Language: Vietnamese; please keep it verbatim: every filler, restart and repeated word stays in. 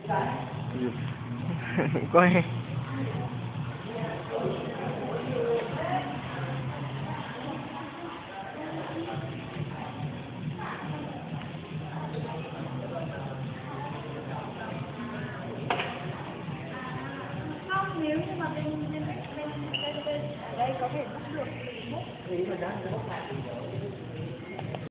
Quay. Không, nếu như mà bên bên bên bên bên ở đây có thể bắt được bút.